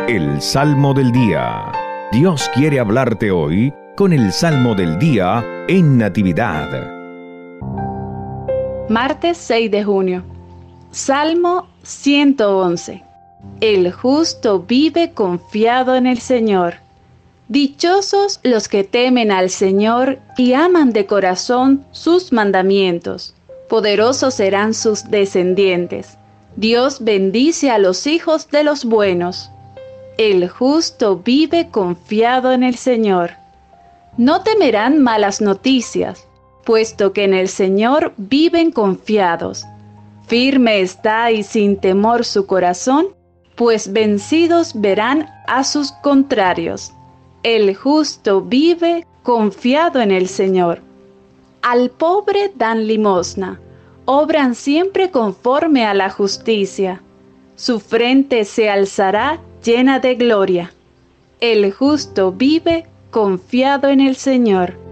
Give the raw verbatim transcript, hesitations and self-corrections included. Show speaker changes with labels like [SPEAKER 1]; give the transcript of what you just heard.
[SPEAKER 1] El Salmo del Día. Dios quiere hablarte hoy con el Salmo del Día en Natividad.
[SPEAKER 2] Martes seis de junio. Salmo ciento once. El justo vive confiado en el Señor. Dichosos los que temen al Señor y aman de corazón sus mandamientos. Poderosos serán sus descendientes. Dios bendice a los hijos de los buenos. El justo vive confiado en el Señor. No temerán malas noticias, puesto que en el Señor viven confiados. Firme está y sin temor su corazón, pues vencidos verán a sus contrarios. El justo vive confiado en el Señor. Al pobre dan limosna, obran siempre conforme a la justicia. Su frente se alzará llena de gloria. El justo vive confiado en el Señor.